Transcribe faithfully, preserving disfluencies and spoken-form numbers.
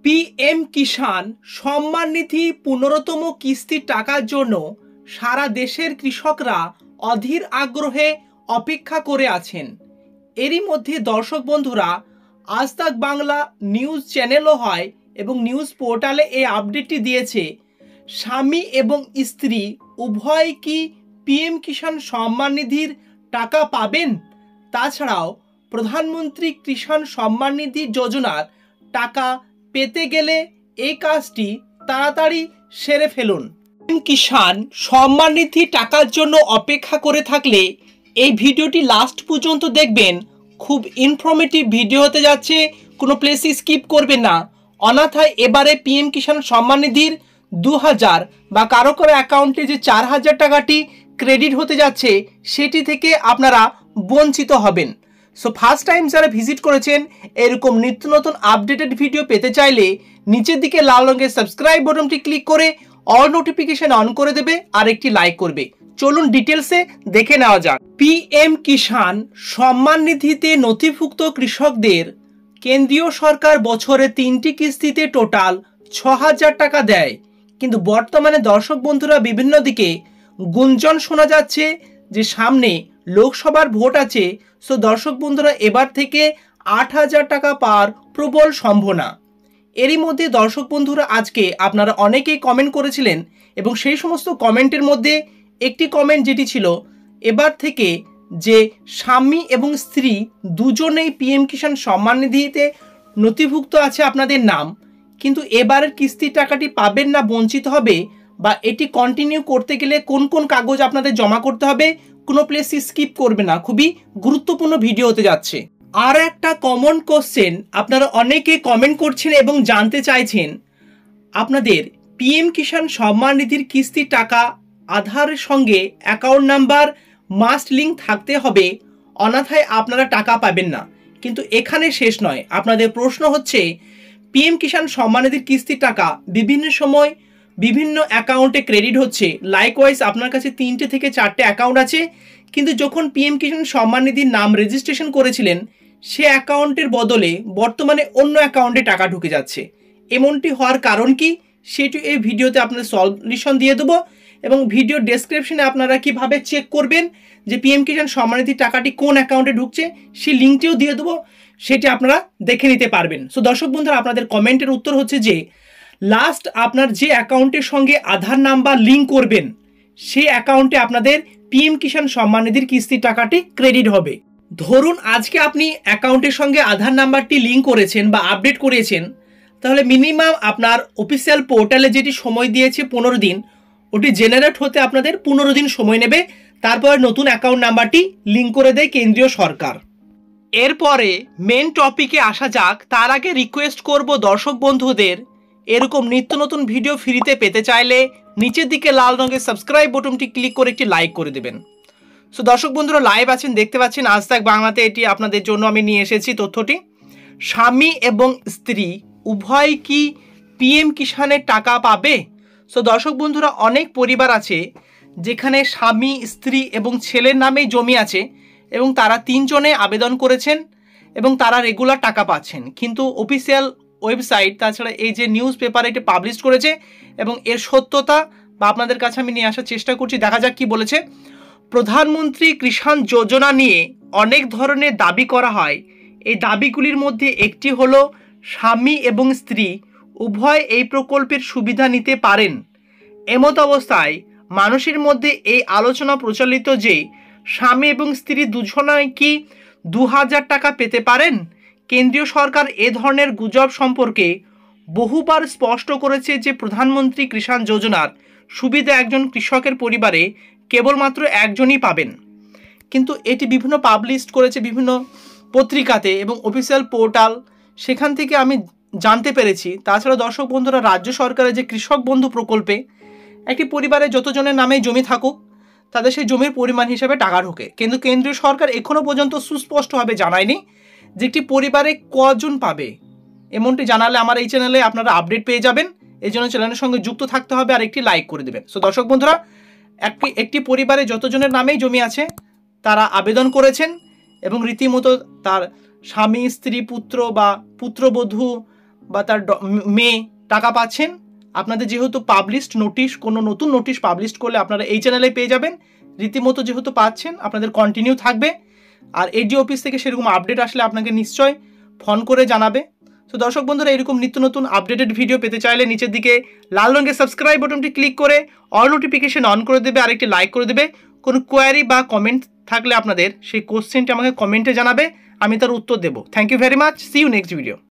PM Kisan Samman Nidhi পনেরোতম কিস্তির টাকার জন্য সারা দেশের কৃষকরা অধীর আগ্রহে অপেক্ষা করে আছেন। এরই মধ্যে দর্শক বন্ধুরা, আজ তাক বাংলা নিউজ চ্যানেলও হয় এবং নিউজ পোর্টালে এই আপডেটটি দিয়েছে, স্বামী এবং স্ত্রী উভয় কি পিএম কিষাণ সম্মান নিধির টাকা পাবেন? তাছাড়াও প্রধানমন্ত্রী কিষাণ সম্মান নিধি যোজনার টাকা পেতে গেলে এই কাজটি তাড়াতাড়ি সেরে ফেলুন। পিএম কিষাণ সম্মান নিধি টাকার জন্য অপেক্ষা করে থাকলে এই ভিডিওটি লাস্ট পর্যন্ত দেখবেন। খুব ইনফরমেটিভ ভিডিও হতে যাচ্ছে, কোনো প্লেসে স্কিপ করবেন না। অনাথায় এবারে পিএম কিষাণ সম্মান নিধির দু হাজার বা কারো কারো অ্যাকাউন্টে যে চার হাজার টাকাটি ক্রেডিট হতে যাচ্ছে সেটি থেকে আপনারা বঞ্চিত হবেন। সো ফার্স্ট টাইম যারা ভিজিট করেছেন, এরকম নিত্য নতুন আপডেটেড ভিডিও পেতে চাইলে নিচের দিকে লাল রঙের সাবস্ক্রাইব বাটনটি ক্লিক করে অল নোটিফিকেশন অন করে দেবে আর একটি লাইক করবে। চলুন ডিটেলসে দেখে নেওয়া যাক। পিএম কিষাণ সম্মান নিধিতে নথিভুক্ত কৃষকদের কেন্দ্রীয় সরকার বছরে তিনটি কিস্তিতে টোটাল ছ হাজার টাকা দেয়। কিন্তু বর্তমানে দর্শক বন্ধুরা বিভিন্ন দিকে গুঞ্জন শোনা যাচ্ছে যে সামনে লোকসভার ভোট আছে, সো দর্শক বন্ধুরা এবার থেকে আট হাজার টাকা পাওয়ার প্রবল সম্ভাবনা। এরই মধ্যে দর্শক বন্ধুরা আজকে আপনারা অনেকেই কমেন্ট করেছিলেন এবং সেই সমস্ত কমেন্টের মধ্যে একটি কমেন্ট যেটি ছিল, এবার থেকে যে স্বামী এবং স্ত্রী দুজনেই পিএম কিষাণ সম্মান নিধিতে নথিভুক্ত আছে আপনাদের নাম, কিন্তু এবারের কিস্তির টাকাটি পাবেন না, বঞ্চিত হবে, বা এটি কন্টিনিউ করতে গেলে কোন কোন কাগজ আপনাদের জমা করতে হবে, কোনো প্লেস স্কিপ করবে না। খুবই গুরুত্বপূর্ণ ভিডিও হতে যাচ্ছে। আর একটা কমন কোশ্চেন আপনারা অনেকে কমেন্ট করছেন এবং জানতে চাইছেন, আপনাদের পিএম কিষাণ সম্মান নিধির কিস্তির টাকা আধারের সঙ্গে অ্যাকাউন্ট নাম্বার মাস্ট লিঙ্ক থাকতে হবে, অনাথায় আপনারা টাকা পাবেন না। কিন্তু এখানে শেষ নয়, আপনাদের প্রশ্ন হচ্ছে পিএম কিষাণ সম্মান নিধির কিস্তির টাকা বিভিন্ন সময় বিভিন্ন অ্যাকাউন্টে ক্রেডিট হচ্ছে। লাইকওয়াইজ আপনার কাছে তিনটে থেকে চারটে অ্যাকাউন্ট আছে, কিন্তু যখন পিএম কিষাণ সম্মান নিধির নাম রেজিস্ট্রেশন করেছিলেন সে অ্যাকাউন্টের বদলে বর্তমানে অন্য অ্যাকাউন্টে টাকা ঢুকে যাচ্ছে। এমনটি হওয়ার কারণ কি সেটি এই ভিডিওতে আপনাদের সলিউশন দিয়ে দেবো এবং ভিডিও ডেসক্রিপশনে আপনারা কিভাবে চেক করবেন যে পিএম কিষাণ সম্মান নিধির টাকাটি কোন অ্যাকাউন্টে ঢুকছে সেই লিঙ্কটিও দিয়ে দেবো, সেটি আপনারা দেখে নিতে পারবেন। সো দর্শক বন্ধুরা, আপনাদের কমেন্টের উত্তর হচ্ছে যে লাস্ট আপনার যে অ্যাকাউন্টের সঙ্গে আধার নাম্বার লিঙ্ক করবেন সেই অ্যাকাউন্টে আপনাদের পিএম কিষাণ সম্মান নিধির কিস্তির টাকাটি ক্রেডিট হবে। ধরুন আজকে আপনি অ্যাকাউন্টের সঙ্গে আধার নাম্বারটি লিঙ্ক করেছেন বা আপডেট করেছেন, তাহলে মিনিমাম আপনার অফিসিয়াল পোর্টালে যেটি সময় দিয়েছে পনেরো দিন, ওটি জেনারেট হতে আপনাদের পনেরো দিন সময় নেবে। তারপর নতুন অ্যাকাউন্ট নাম্বারটি লিঙ্ক করে দেয় কেন্দ্রীয় সরকার। এরপরে মেন টপিকে আসা যাক। তার আগে রিকোয়েস্ট করব দর্শক বন্ধুদের, এরকম নিত্য নতুন ভিডিও ফ্রিতে পেতে চাইলে নিচের দিকে লাল রঙের সাবস্ক্রাইব বাটনটি ক্লিক করে একটি লাইক করে দেবেন। সো দর্শক বন্ধুরা লাইভ আছেন, দেখতে পাচ্ছেন আজ তাক বাংলাতে, এটি আপনাদের জন্য আমি নিয়ে এসেছি তথ্যটি। স্বামী এবং স্ত্রী উভয় কি পিএম কিষাণের টাকা পাবে? সো দর্শক বন্ধুরা, অনেক পরিবার আছে যেখানে স্বামী, স্ত্রী এবং ছেলের নামেই জমি আছে এবং তারা তিনজনে আবেদন করেছেন এবং তারা রেগুলার টাকা পাচ্ছেন, কিন্তু অফিসিয়াল ওয়েবসাইট তাছাড়া এই যে নিউজ পেপারে এটি পাবলিশ করেছে এবং এর সত্যতা বা আপনাদের কাছে আমি নিয়ে আসার চেষ্টা করছি। দেখা যাক কি বলেছে। প্রধানমন্ত্রী কিষাণ যোজনা নিয়ে অনেক ধরনের দাবি করা হয়। এই দাবিগুলির মধ্যে একটি হলো স্বামী এবং স্ত্রী উভয় এই প্রকল্পের সুবিধা নিতে পারেন। এমত অবস্থায় মানুষের মধ্যে এই আলোচনা প্রচলিত যে স্বামী এবং স্ত্রী দুজনাই কি দু হাজার টাকা পেতে পারেন। কেন্দ্রীয় সরকার এ ধরনের গুজব সম্পর্কে বহুবার স্পষ্ট করেছে যে প্রধানমন্ত্রী কিষাণ যোজনার সুবিধা একজন কৃষকের পরিবারে কেবলমাত্র একজনই পাবেন। কিন্তু এটি বিভিন্ন পাবলিশ করেছে বিভিন্ন পত্রিকাতে এবং অফিসিয়াল পোর্টাল, সেখান থেকে আমি জানতে পেরেছি। তাছাড়া দর্শক বন্ধুরা, রাজ্য সরকারের যে কৃষক বন্ধু প্রকল্পে একটি পরিবারে যতজনের নামে জমি থাকুক তাদের সেই জমির পরিমাণ হিসাবে টাকা ঢোকে, কিন্তু কেন্দ্রীয় সরকার এখনও পর্যন্ত সুস্পষ্টভাবে জানায়নি যে একটি পরিবারে কজন পাবে। এমনটি জানালে আমার এই চ্যানেলে আপনারা আপডেট পেয়ে যাবেন। এই জন্য চ্যানেলের সঙ্গে যুক্ত থাকতে হবে আর একটি লাইক করে দেবেন। সো দর্শক বন্ধুরা, একটি একটি পরিবারে যতজনের নামেই জমি আছে তারা আবেদন করেছেন এবং রীতিমতো তার স্বামী, স্ত্রী, পুত্র বা পুত্রবধূ বা তার মেয়ে টাকা পাচ্ছেন। আপনাদের যেহেতু পাবলিশড নোটিশ, কোনো নতুন নোটিশ পাবলিশ করলে আপনারা এই চ্যানেলে পেয়ে যাবেন। রীতিমতো যেহেতু পাচ্ছেন আপনাদের কন্টিনিউ থাকবে। আর এডি অফিস থেকে সেরকম আপডেট আসলে আপনাকে নিশ্চয় ফোন করে জানাবে। তো দর্শক বন্ধুরা, এরকম নিত্য নতুন আপডেটেড ভিডিও পেতে চাইলে নিচের দিকে লাল রঙের সাবস্ক্রাইব বাটনটি ক্লিক করে অল নোটিফিকেশন অন করে দেবে, আর একটি লাইক করে দেবে। কোনো কোয়ারি বা কমেন্ট থাকলে আপনাদের সেই কোশ্চেনটি আমাকে কমেন্টে জানাবে, আমি তার উত্তর দেবো। Thank you very much, see you next video.